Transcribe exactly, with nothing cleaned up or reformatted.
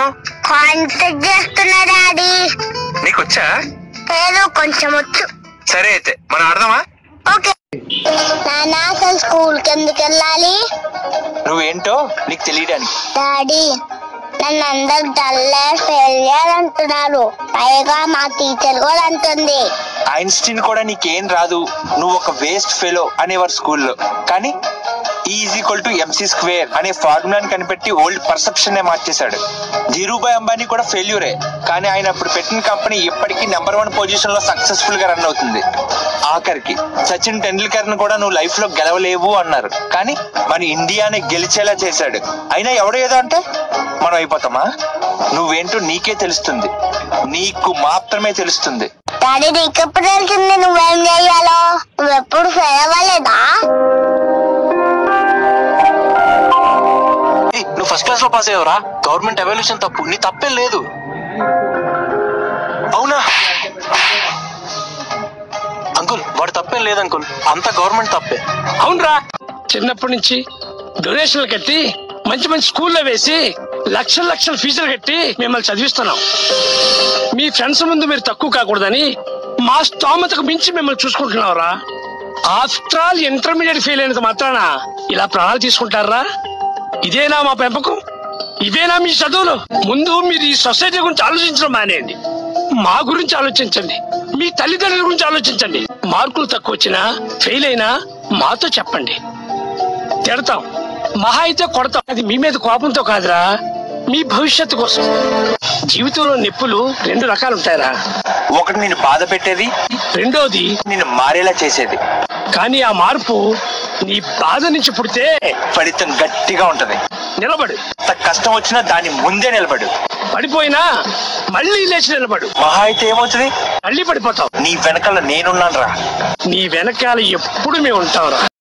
చేస్తున్నావు? కాన్సెప్ట్ చేస్తున్నా డాడీ. నీకు వచ్చా? ఏదో కొంచెం వచ్చు. సరే అయితే మనం ఆడదామా? ఓకే. నాన్న అసలు స్కూల్ కి ఎందుకు వెళ్ళాలి? నువ్వేంటో నీకు తెలియడానికి. డాడీ నన్ను అందరు డల్లర్ ఫెయిలియర్ అంటున్నారు. పైగా మా టీచర్ కూడా అంటుంది ఐన్స్టీన్ కూడా నీకేం రాదు, నువ్వు ఒక వేస్ట్ ఫెలో అనేవారు స్కూల్లో. కానీ is equal to MC square అనే ఫార్ములాని కనిపెట్టి ఓల్డ్ పర్సెప్షన్ నే మార్చేశాడు. ధీరుభాయ్ అంబానీ కూడా ఫెయిల్యూరే, కానీ ఆయన అప్పుడు పెట్టిన కంపెనీ ఇప్పటికీ నెంబర్ వన్ పొజిషన్ లో సక్సెస్ఫుల్ గా రన్ అవుతుంది. ఆఖరికి సచిన్ టెండూల్కర్ ను కూడా నువ్వు లైఫ్ లో గెలవలేవు అన్నారు, కానీ మన ఇండియాని గెలిచేలా చేశాడు. అయినా ఎవడో ఏదో అంటే మనం అయిపోతామా? నువ్వేంటో నీకే తెలుస్తుంది, నీకు మాత్రమే తెలుస్తుంది. డాడీ నీకెప్పుడు తెలిసింది నువ్వేం చేయాలో? నువ్వెప్పుడు ఫెయిల్ అవ్వలేదా? నువ్వు ఫస్ట్ క్లాస్ లో పాస్ అయ్యావురా. గవర్నమెంట్ ఎవల్యూషన్ తప్పు, నీ తప్పేం లేదు. అవునా అంకుల్? వాడు తప్పేం లేదు అంకుల్, అంతా గవర్నమెంట్ తప్పే. అవునరా, చిన్నప్పటి నుంచి డొనేషన్లు కట్టి మంచి మంచి స్కూల్లో వేసి లక్షల లక్షల ఫీజులు కట్టి మిమ్మల్ని చదివిస్తున్నాం. మీ ఫ్రెండ్స్ ముందు మీరు తక్కువ కాకూడదని మా స్తోమతకు మించి మిమ్మల్ని చూసుకుంటున్నావురా. ఆఫ్టర్ ఆల్ ఇంటర్మీడియట్ ఫెయిల్ అయినంత మాత్రాన ఇలా ప్రాణాలు తీసుకుంటారా? ఇదేనా మా పెంపకం? ఇవేనా మీ చదువులు? ముందు మీరు ఈ సొసైటీ గురించి ఆలోచించడం మానేయండి, మా గురించి ఆలోచించండి, మీ తల్లిదండ్రుల గురించి ఆలోచించండి. మార్కులు తక్కువ వచ్చినా ఫెయిల్ అయినా మాతో చెప్పండి, తిడతాం, మహా అయితే కొడతాం. అది మీ మీద కోపంతో కాదురా, మీ భవిష్యత్తు కోసం. జీవితంలో నొప్పులు రెండు రకాలు ఉంటాయరా. ఒకటి నేను బాధ పెట్టేది, రెండోది నేను మారేలా చేసేది. కానీ ఆ మార్పు నీ బాధ నుంచి పుడితే ఫలితం గట్టిగా ఉంటది. నిలబడు. ఎంత కష్టం వచ్చినా దాని ముందే నిలబడు. పడిపోయినా మళ్ళీ లేచి నిలబడు. మహా అయితే ఏమవుతుంది? మళ్ళీ పడిపోతావు. నీ వెనకాల నేనున్నాను రా. నీ వెనకాల ఎప్పుడు మేము ఉంటావురా.